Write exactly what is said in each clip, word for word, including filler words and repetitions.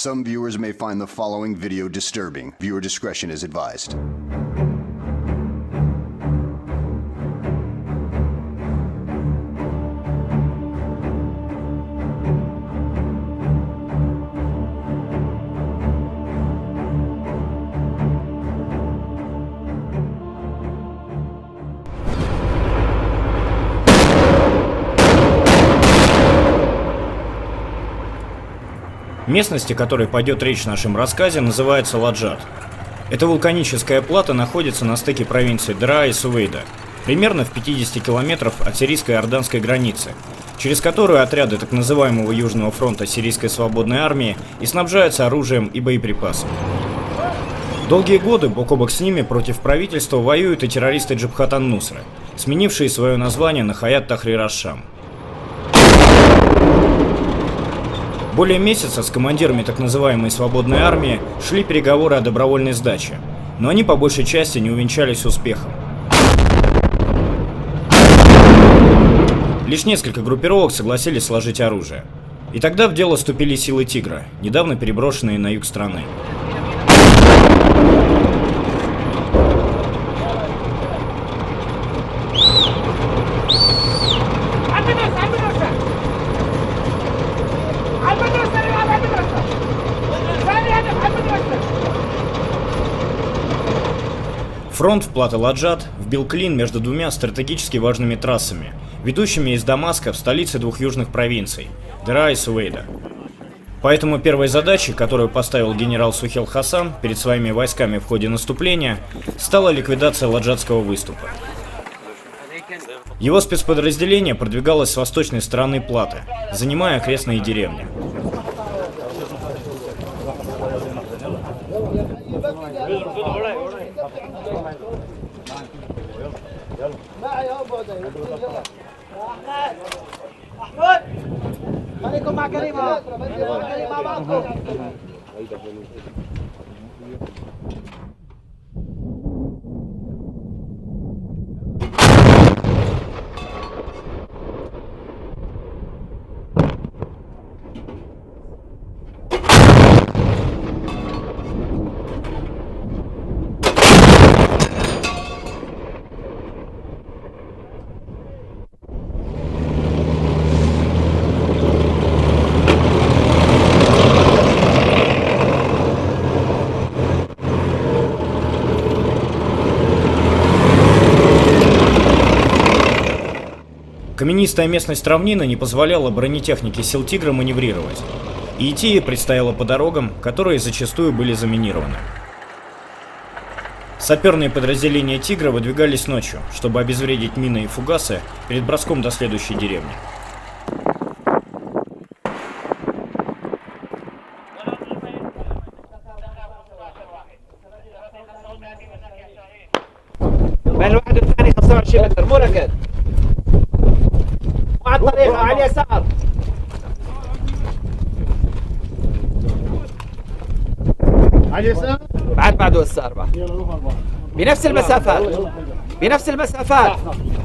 Some viewers may find the following video disturbing. Viewer discretion is advised. Местность, о которой пойдет речь в нашем рассказе, называется Ладжат. Эта вулканическая плата находится на стыке провинций Дераа и Сувейда, примерно в пятидесяти километрах от сирийско-иорданской границы, через которую отряды так называемого Южного фронта Сирийской свободной армии и снабжаются оружием и боеприпасами. Долгие годы бок о бок с ними против правительства воюют и террористы Джабхат ан-Нусра, сменившие свое название на Хаят Тахрир аш-Шам. Более месяца с командирами так называемой свободной армии шли переговоры о добровольной сдаче, но они по большей части не увенчались успехом. Лишь несколько группировок согласились сложить оружие. И тогда в дело вступили силы Тигра, недавно переброшенные на юг страны. Фронт в Плато-Ладжат вбил клин между двумя стратегически важными трассами, ведущими из Дамаска в столицы двух южных провинций – Дераа и Сувейда. Поэтому первой задачей, которую поставил генерал Сухел Хасан перед своими войсками в ходе наступления, стала ликвидация ладжатского выступа. Его спецподразделение продвигалось с восточной стороны Платы, занимая окрестные деревни. Каменистая местность равнины не позволяла бронетехнике сил Тигра маневрировать, и идти ей предстояло по дорогам, которые зачастую были заминированы. Саперные подразделения Тигра выдвигались ночью, чтобы обезвредить мины и фугасы перед броском до следующей деревни. على اليسار على اليسار بعد بعده يسار بعد بنفس المسافات بنفس المسافات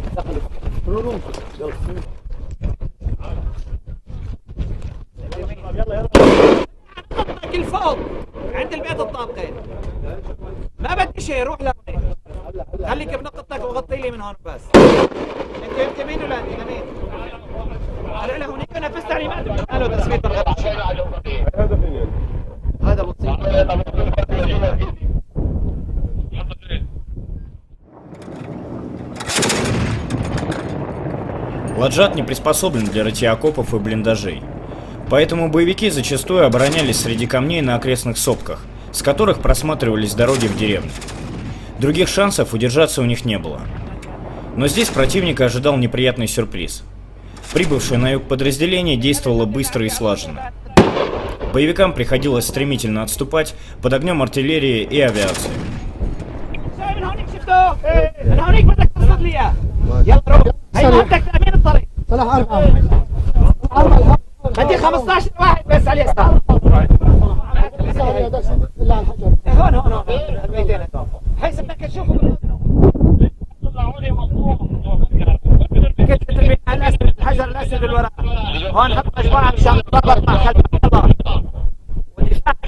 كل فوق عند البيت الطابقين ما بدي شيء روح لهونيك خليك بنقطتك وغطي لي من هون بس انت انت مين ولا انت مين هلا لهونيك نفذت تعليمات قالوا تسمية الغرب هذا بسيط. Ладжат не приспособлен для рытья окопов и блиндажей, поэтому боевики зачастую оборонялись среди камней на окрестных сопках, с которых просматривались дороги в деревню. Других шансов удержаться у них не было. Но здесь противника ожидал неприятный сюрприз. Прибывшее на юг подразделение действовало быстро и слаженно. Боевикам приходилось стремительно отступать под огнем артиллерии и авиации. الحجر الاسود الوراء هون نحط مجموعه مشان نتطابق مع خلف الله والدفاع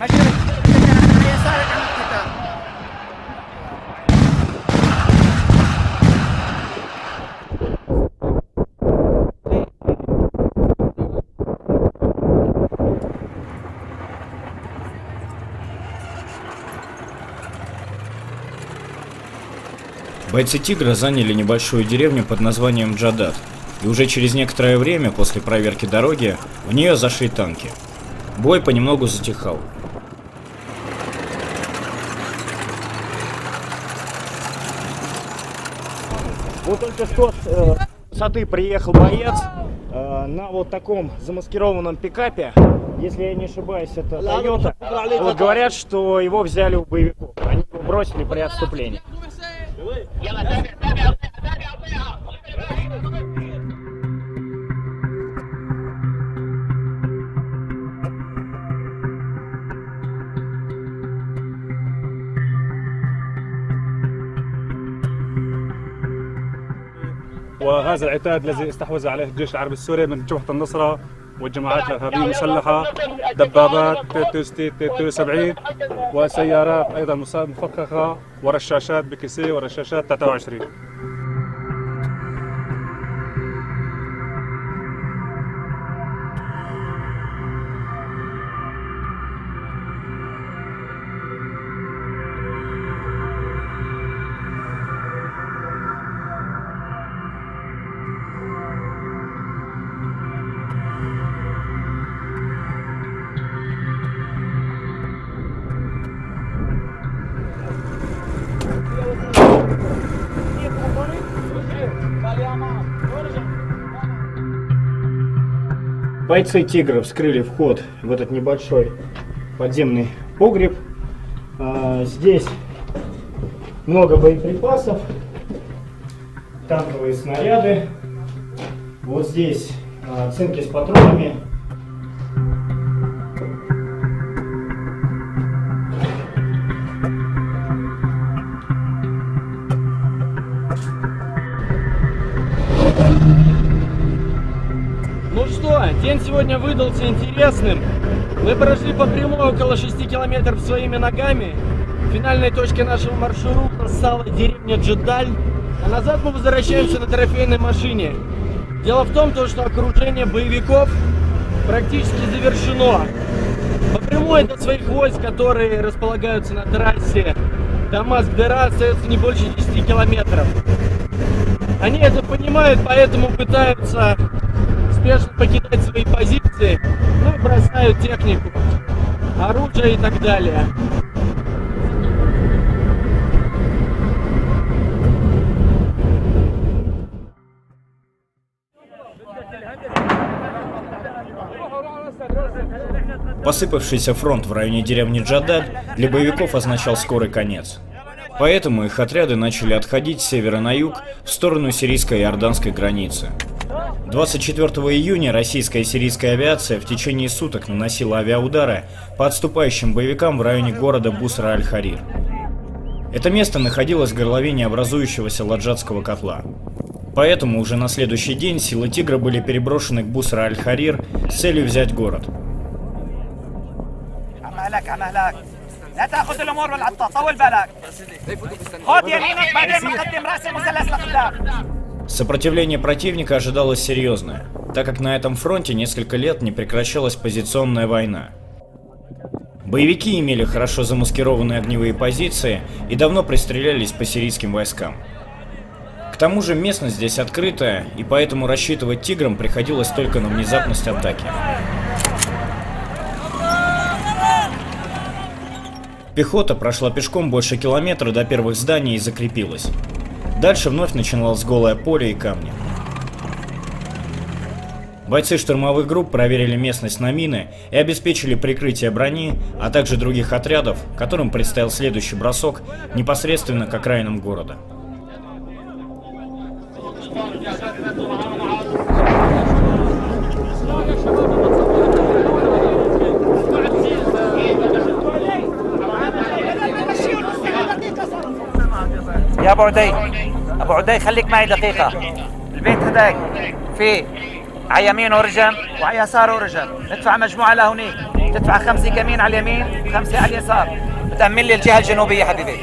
Бойцы «Тигра» заняли небольшую деревню под названием Джадат, и уже через некоторое время после проверки дороги в нее зашли танки. Бой понемногу затихал. Вот только что с э, высоты приехал боец э, на вот таком замаскированном пикапе. Если я не ошибаюсь, это Toyota. Вот говорят, что его взяли у боевиков. Они его бросили при отступлении. وهذا العتاد الذي استحوذ عليه الجيش العربي السوري من جبهة النصرة والجماعات الإرهابية المسلحة، دبابات ثلاثة وسبعين وسيارات أيضا مفخخة ورشاشات بكيسي ورشاشات ثلاثة وعشرين. Бойцы «Тигра» вскрыли вход в этот небольшой подземный погреб. Здесь много боеприпасов, танковые снаряды. Вот здесь цинки с патронами. Ну что, день сегодня выдался интересным. Мы прошли по прямой около шести километров своими ногами. Финальной точкой нашего маршрута стала деревня Джадаль. А назад мы возвращаемся на трофейной машине. Дело в том, что окружение боевиков практически завершено. По прямой до своих войск, которые располагаются на трассе Дамаск-Дера, остается не больше десяти километров. Они это понимают, поэтому пытаются спешно покидать свои позиции, ну и бросают технику, оружие и так далее. Посыпавшийся фронт в районе деревни Джадаль для боевиков означал скорый конец. Поэтому их отряды начали отходить с севера на юг в сторону сирийско-иорданской границы. двадцать четвёртого июня российская и сирийская авиация в течение суток наносила авиаудары по отступающим боевикам в районе города Бусра-аль-Харир. Это место находилось в горловине образующегося Ладжатского котла. Поэтому уже на следующий день силы «Тигра» были переброшены к Бусра-аль-Харир с целью взять город. لا تاخذ الامور بالعطاء طول بالك خذ يمينك بعدين بقدم راس المثلث لقدام. Сопротивление противника ожидалось серьезное, так как на этом фронте несколько лет не прекращалась позиционная война. Боевики имели хорошо замаскированные огневые позиции и давно пристрелялись по сирийским войскам. К тому же местность здесь открытая, и поэтому рассчитывать «Тиграм» приходилось только на внезапность атаки. Пехота прошла пешком больше километра до первых зданий и закрепилась. Дальше вновь начиналось голое поле и камни. Бойцы штурмовых групп проверили местность на мины и обеспечили прикрытие брони, а также других отрядов, которым предстоял следующий бросок непосредственно к окраинам города. يا ابو عدي ابو عدي خليك معي دقيقة. البيت هداك في على يمينه رجم وعلى يساره رجم، ندفع مجموعة لهونيك. تدفع خمسة كمين على اليمين خمسة على اليسار، بتأمن لي الجهة الجنوبية حبيبي.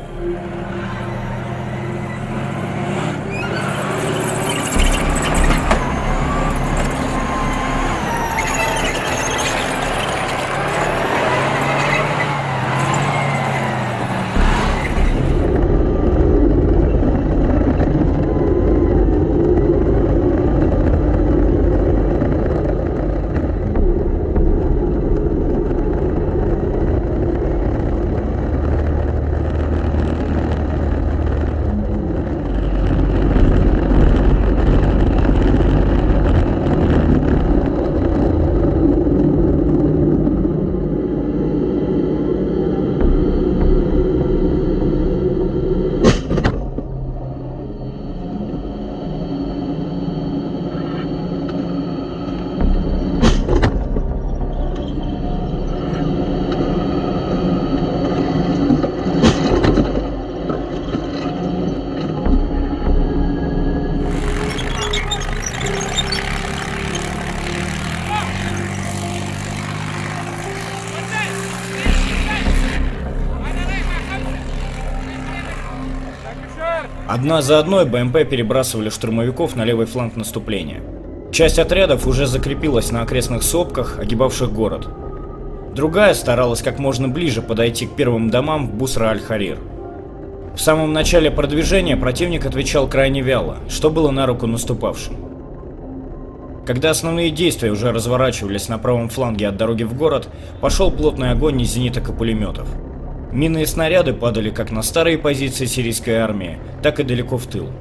Одна за одной БМП перебрасывали штурмовиков на левый фланг наступления. Часть отрядов уже закрепилась на окрестных сопках, огибавших город. Другая старалась как можно ближе подойти к первым домам в Бусра-аль-Харир. В самом начале продвижения противник отвечал крайне вяло, что было на руку наступавшим. Когда основные действия уже разворачивались на правом фланге от дороги в город, пошел плотный огонь из зениток и пулеметов. Минные снаряды падали как на старые позиции сирийской армии, так и далеко в тыл.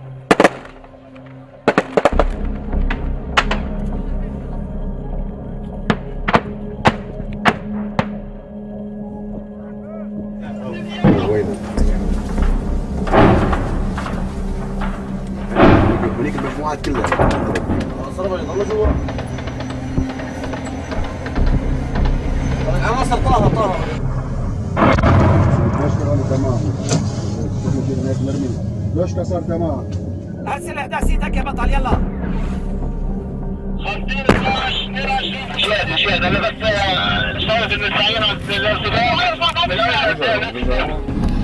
ليش كسر تمام؟ ارسل احداثيتك يا بطل يلا. خمسين اثناعش اثنين وعشرين شهد شهد انا بس صارت المساعين على الارتباط.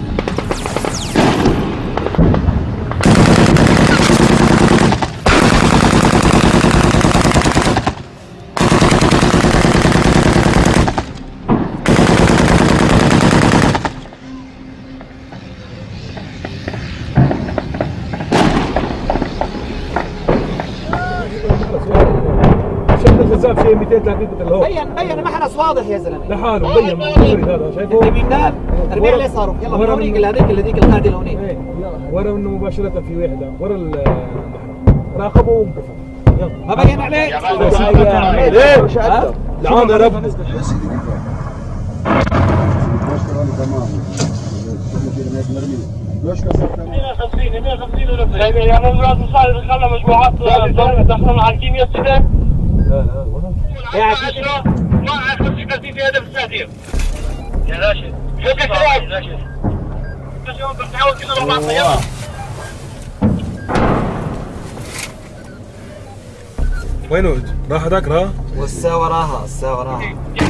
شيء مئتين وثلاثين متر لهون بين بين محرس واضح يا زلمه لحاله بين موري هذا شايفه؟ انت مين داب؟ ارمي عليه صاروخ يلا من هونيك لهذيك لهذيك القاعده لهونيك. ورا منه مباشره في وحده ورا البحر راقبه وانقفوا يلا ما بين عليه؟ ليه؟ مش قدر لعون يا رب ليش كسر تمام؟ ليش كسر تمام؟ مئة وخمسين مئة وخمسين ونص يا ممرات مصالح خلى مجموعات دخلنا على الكيمياء السودان. لا لا والله يا عشرة ما أعرف خمسين في هدف التهديد يا راشد فوق السواق راشد اليوم بنحاول كده مع بعض يلا وينه راح هذاك راح والسا وراها السا وراها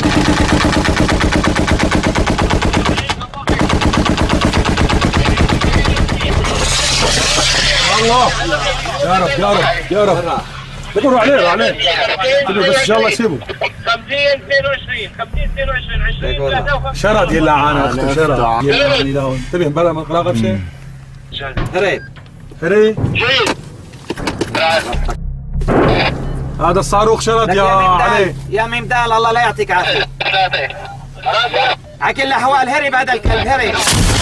الله يا رب يا رب يا رب بدور عليه روح عليه بس ان شاء الله يسيبه خمسين اثنين وعشرين خمسين اثنين وعشرين عشرين ثلاثة وخمسين شرد يلا عانا اخته شرد يلا هون انتبه بلا ما راقب شيء هرب هري جيد هذا الصاروخ شرد يا علي يا ممدال الله لا يعطيك عافيه. على كل الاحوال هرب هذا الكلب هرب.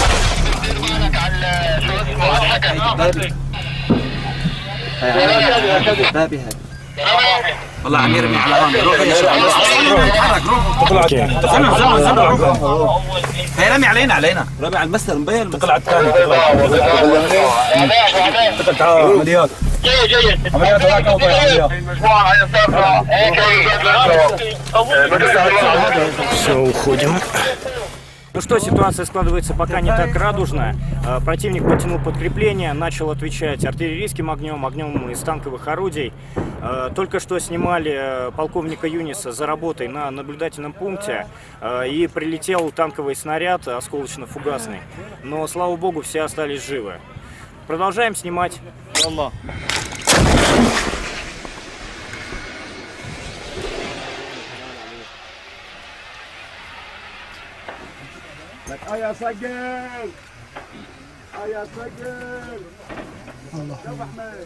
بابي هذا والله عم يرمي على هون روح يا شباب اتحرك روح زلمه زلمه زلمه روح هي رمي علينا علينا رمي على المسطر مبين تقلع الثاني تقلع عمليات جيد جيد عمليات هذاك او عمليات المجموعة على السفرة Все, уходим. Ну что, ситуация складывается пока не так радужно. Э, Противник потянул подкрепление, начал отвечать артиллерийским огнем, огнем из танковых орудий. Э, Только что снимали э, полковника Юниса за работой на наблюдательном пункте, э, и прилетел танковый снаряд осколочно-фугасный. Но, слава богу, все остались живы. Продолжаем снимать. والله لك ايا سجل ايا سجل يا ابو حميد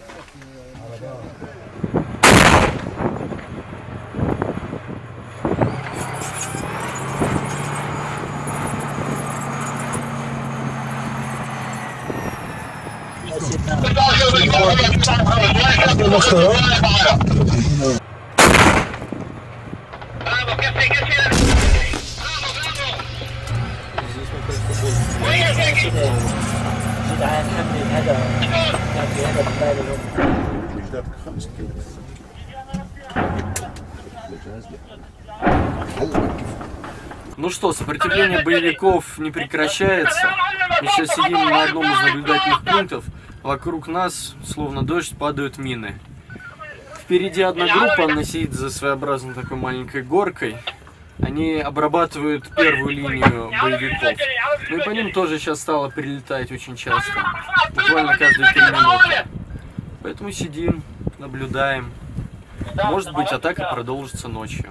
Ну что, сопротивление боевиков не прекращается. Мы сейчас сидим на одном из наблюдательных пунктов. Вокруг нас, словно дождь, падают мины. Впереди одна группа, она сидит за своеобразной такой маленькой горкой. Они обрабатывают первую линию боевиков. Ну и по ним тоже сейчас стало прилетать очень часто. Буквально каждые три минуты. Поэтому сидим, наблюдаем. Может быть, атака продолжится ночью.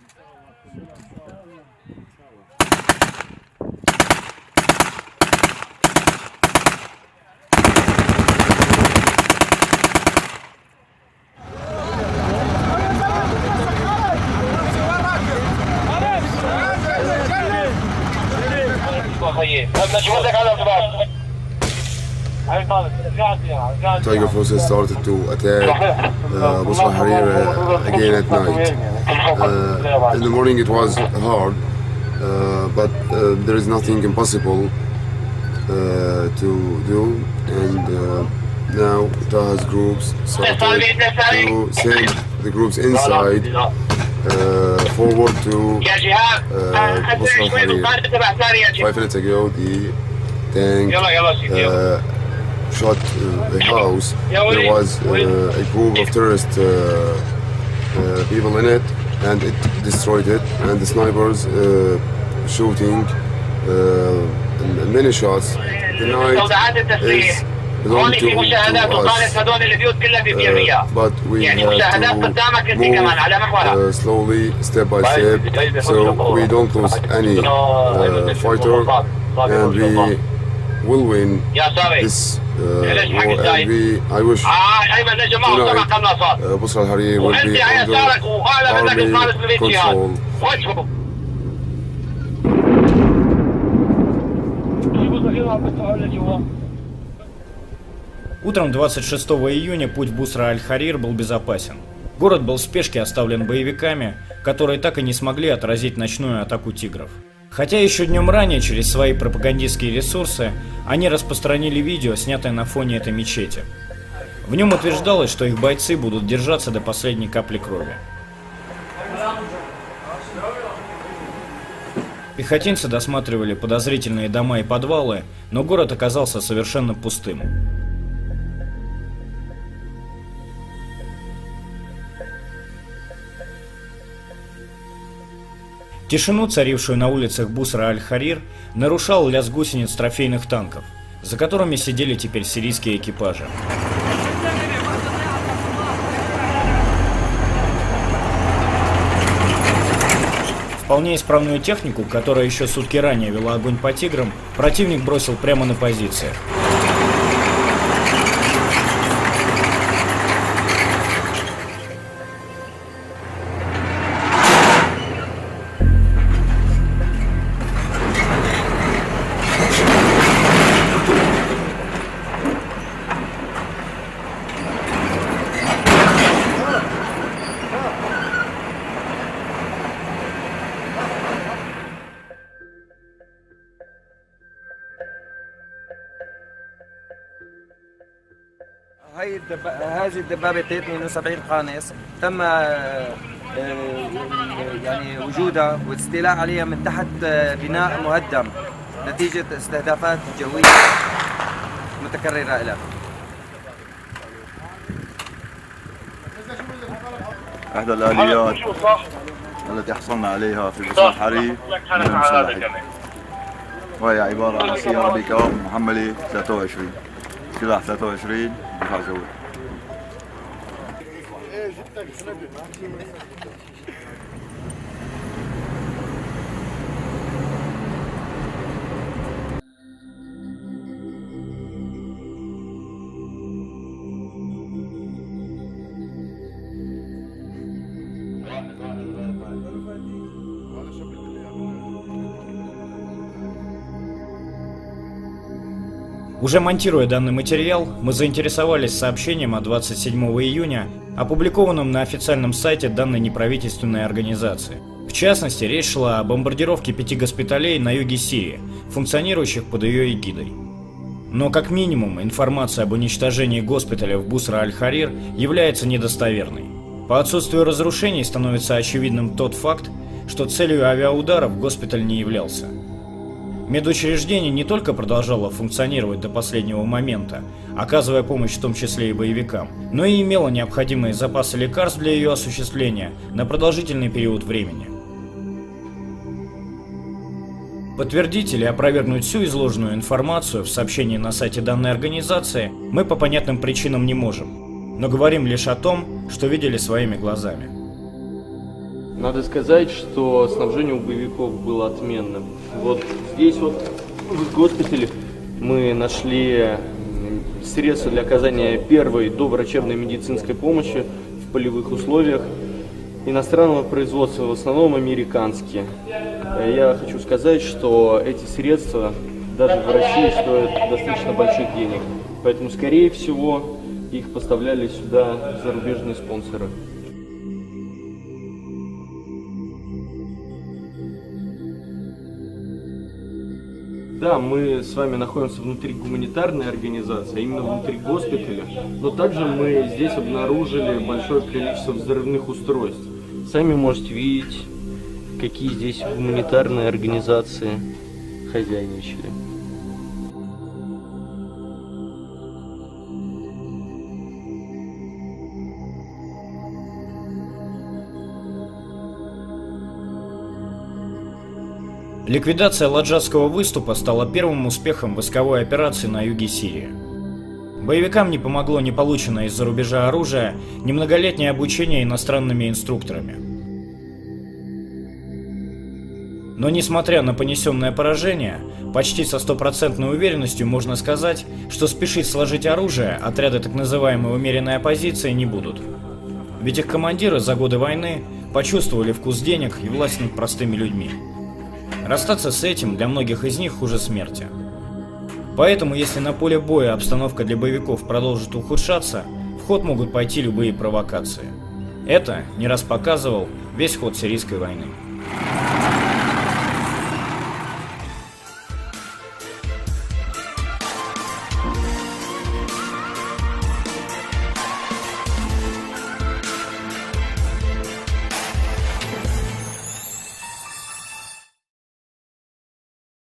Tiger forces started to attack uh, Busra Harir uh, again at night. Uh, in the morning it was hard, uh, but uh, there is nothing impossible uh, to do, and uh, now Taha's groups started to send the groups inside uh, forward to uh, Busra Harir. Five minutes ago the tank uh, shot uh, a house. There was uh, a group of terrorist uh, uh, people in it, and it destroyed it. And the snipers uh, shooting uh, many shots. The night is belong to, to us, uh, but we have to move uh, slowly, step by step, so we don't lose any uh, fighter, and we will win this uh, war, and we, I wish tonight uh, Busra Harir will be under army control. Утром двадцать шестого июня путь в Бусра-аль-Харир был безопасен. Город был в спешке оставлен боевиками, которые так и не смогли отразить ночную атаку тигров. Хотя еще днем ранее через свои пропагандистские ресурсы они распространили видео, снятое на фоне этой мечети. В нем утверждалось, что их бойцы будут держаться до последней капли крови. Пехотинцы досматривали подозрительные дома и подвалы, но город оказался совершенно пустым. Тишину, царившую на улицах Бусра-аль-Харир, нарушал лязг гусениц трофейных танков, за которыми сидели теперь сирийские экипажи. Вполне исправную технику, которая еще сутки ранее вела огонь по тиграм, противник бросил прямо на позициях. هاي الدب... هذه الدبابة تي اثنين وسبعين قانص تم يعني وجودها والاستيلاء عليها من تحت بناء مهدم نتيجة استهدافات جوية متكررة لها. إحدى الآليات التي حصلنا عليها في بوصلة الحرير من المسلحين، وهي عبارة عن سيارة بيك اب محملة ثلاثة وعشرين، سلاح ثلاثة وعشرين دفاع جوي. Уже монтируя данный материал, мы заинтересовались сообщением от двадцать седьмого июня, опубликованным на официальном сайте данной неправительственной организации. В частности, речь шла о бомбардировке пяти госпиталей на юге Сирии, функционирующих под ее эгидой. Но как минимум информация об уничтожении госпиталя в Бусра-аль-Харир является недостоверной. По отсутствию разрушений становится очевидным тот факт, что целью авиаударов госпиталь не являлся. Медучреждение не только продолжало функционировать до последнего момента, оказывая помощь в том числе и боевикам, но и имело необходимые запасы лекарств для ее осуществления на продолжительный период времени. Подтвердить или опровергнуть всю изложенную информацию в сообщении на сайте данной организации мы по понятным причинам не можем, но говорим лишь о том, что видели своими глазами. Надо сказать, что снабжение у боевиков было отменным. Вот здесь вот в госпитале мы нашли средства для оказания первой доврачебной медицинской помощи в полевых условиях иностранного производства, в основном американские. Я хочу сказать, что эти средства даже в России стоят достаточно больших денег, поэтому, скорее всего, их поставляли сюда зарубежные спонсоры. Да, мы с вами находимся внутри гуманитарной организации, именно внутри госпиталя, но также мы здесь обнаружили большое количество взрывных устройств. Сами можете видеть, какие здесь гуманитарные организации хозяйничали. Ликвидация ладжатского выступа стала первым успехом войсковой операции на юге Сирии. Боевикам не помогло ни полученное из-за рубежа оружие, ни многолетнее обучение иностранными инструкторами. Но несмотря на понесенное поражение, почти со стопроцентной уверенностью можно сказать, что спешить сложить оружие отряды так называемой умеренной оппозиции не будут. Ведь их командиры за годы войны почувствовали вкус денег и власть над простыми людьми. Расстаться с этим для многих из них хуже смерти. Поэтому, если на поле боя обстановка для боевиков продолжит ухудшаться, в ход могут пойти любые провокации. Это не раз показывал весь ход сирийской войны.